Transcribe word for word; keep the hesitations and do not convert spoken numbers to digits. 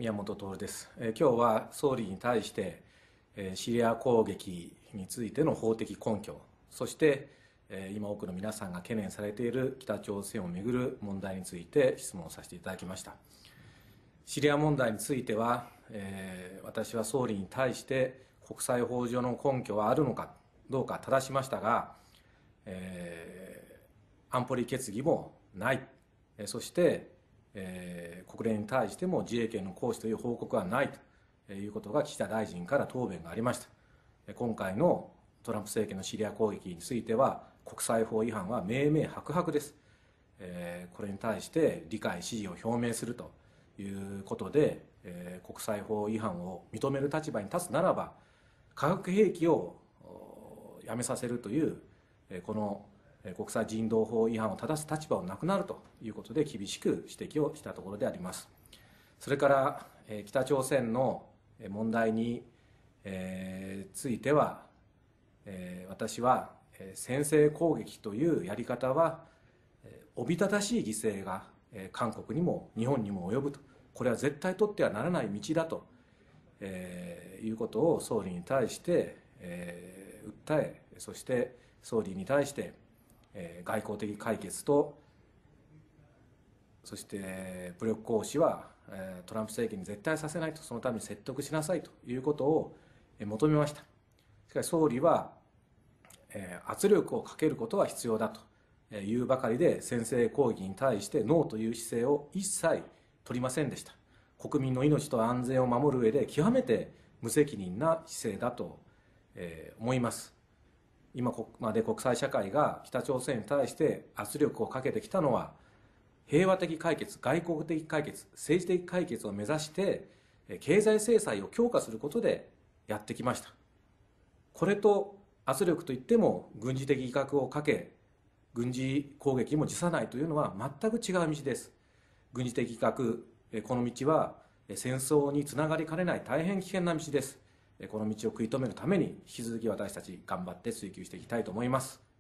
宮本徹です。えー今日は総理に対して、えーシリア攻撃についての法的根拠、そして、えー今多くの皆さんが懸念されている北朝鮮をめぐる問題について質問させていただきました。シリア問題については、えー私は総理に対して国際法上の根拠はあるのかどうか正しましたが、えー安保理決議もない、えーそして、えー国連に対しても自衛権の行使という報告はないということが岸田大臣から答弁がありました。今回のトランプ政権のシリア攻撃については国際法違反は明々白々です。えーこれに対して理解支持を表明するということで、えー国際法違反を認める立場に立つならば化学兵器をおやめさせるという、えーこのえー国際人道法違反を正す立場はなくなるということで厳しく指摘をしたところであります。それから、えー北朝鮮のえー問題に、えーついては、えー私は、えー先制攻撃というやり方は、えーおびただしい犠牲が、えー韓国にも日本にも及ぶと、これは絶対取ってはならない道だと、えーいうことを総理に対して、えー訴え、そして総理に対して、えー外交的解決と、そして武力行使はえートランプ政権に絶対させないと、そのために説得しなさいということをえー求めました。しかし総理は、えー圧力をかけることは必要だというばかりで、先制攻撃に対してノーという姿勢を一切取りませんでした。国民の命と安全を守る上で極めて無責任な姿勢だとえー思います。今まで国際社会が北朝鮮に対して圧力をかけてきたのは、平和的解決、外交的解決、政治的解決を目指して経済制裁を強化することでやってきました。これと圧力といっても軍事的威嚇をかけ、軍事攻撃も辞さないというのは全く違う道です。軍事的威嚇、この道は戦争につながりかねない大変危険な道です。この道を食い止めるために引き続き私たち頑張って追求していきたいと思います。